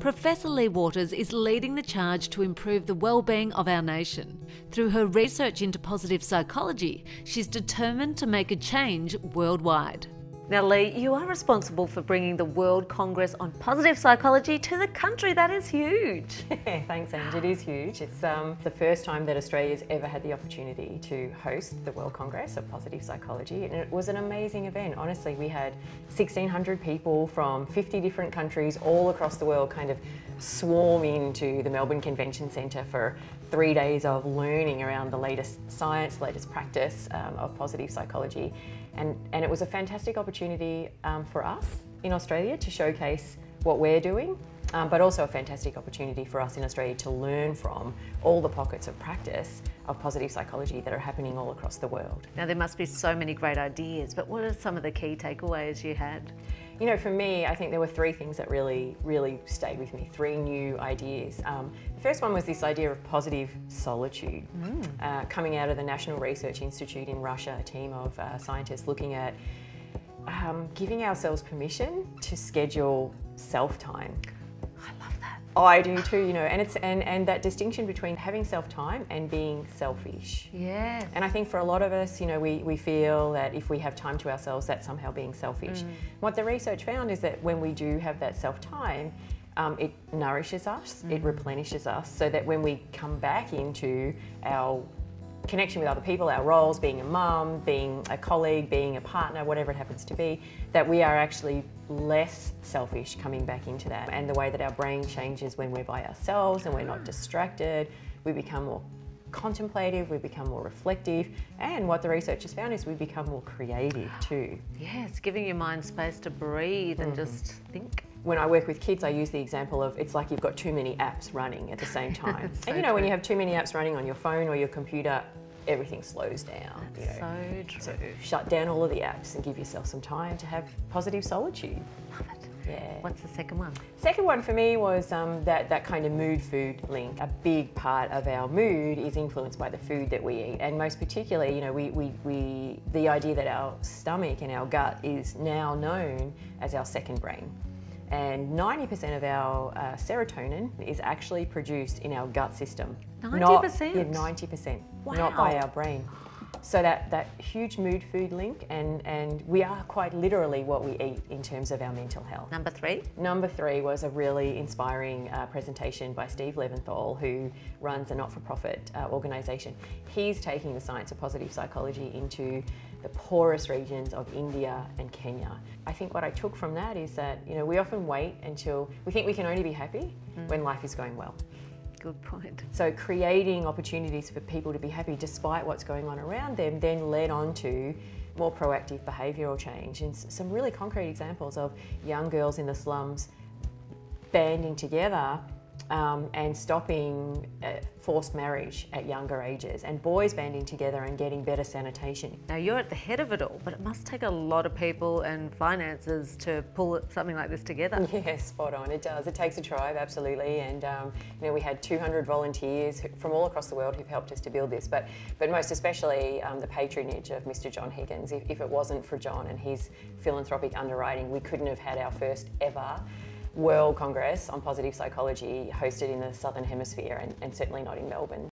Professor Lea Waters is leading the charge to improve the well-being of our nation. Through her research into positive psychology, she's determined to make a change worldwide. Now, Lea, you are responsible for bringing the World Congress on Positive Psychology to the country. That is huge. Thanks, Ange. It is huge. It's the first time that Australia's ever had the opportunity to host the World Congress of Positive Psychology, and it was an amazing event. Honestly, we had 1,600 people from 50 different countries all across the world kind of swarm into the Melbourne Convention Centre for 3 days of learning around the latest science, latest practice of positive psychology. And it was a fantastic opportunity for us in Australia to showcase what we're doing, but also a fantastic opportunity for us in Australia to learn from all the pockets of practice of positive psychology that are happening all across the world. Now, there must be so many great ideas, but what are some of the key takeaways you had? You know, for me, I think there were three things that really stayed with me, three new ideas. The first one was this idea of positive solitude, coming out of the National Research Institute in Russia, a team of scientists looking at giving ourselves permission to schedule self-time. I love that. I do too, you know, and that distinction between having self-time and being selfish. Yes. And I think for a lot of us, you know, we feel that if we have time to ourselves, that's somehow being selfish. What the research found is that when we do have that self-time, it nourishes us, it replenishes us, so that when we come back into our connection with other people, our roles, being a mum, being a colleague, being a partner, whatever it happens to be, that we are actually less selfish coming back into that. And the way that our brain changes when we're by ourselves and we're not distracted, we become more contemplative, we become more reflective, and what the research has found is we become more creative too. Yes, giving your mind space to breathe and just think. When I work with kids, I use the example of it's like you've got too many apps running at the same time. So and you know, when you have too many apps running on your phone or your computer, everything slows down. That's so true. So shut down all of the apps and give yourself some time to have positive solitude. Love it. Yeah. What's the second one? Second one for me was that kind of mood-food link. A big part of our mood is influenced by the food that we eat, and most particularly, you know, the idea that our stomach and our gut is now known as our second brain. And 90% of our serotonin is actually produced in our gut system. 90%? 90%, wow. Not by our brain. So that huge mood-food link, and we are quite literally what we eat in terms of our mental health. Number three? Number three was a really inspiring presentation by Steve Leventhal, who runs a not-for-profit organisation. He's taking the science of positive psychology into the poorest regions of India and Kenya. I think what I took from that is that, you know, we often wait until we think we can only be happy when life is going well. Good point. So creating opportunities for people to be happy despite what's going on around them then led on to more proactive behavioural change, and some really concrete examples of young girls in the slums banding together and stopping forced marriage at younger ages, and boys banding together and getting better sanitation. Now, you're at the head of it all, but it must take a lot of people and finances to pull something like this together. Yes, spot on, it does. It takes a tribe, absolutely, and you know, we had 200 volunteers from all across the world who've helped us to build this, but most especially the patronage of Mr. John Higgins. If it wasn't for John and his philanthropic underwriting, we couldn't have had our first ever World Congress on Positive Psychology hosted in the Southern Hemisphere, and certainly not in Melbourne.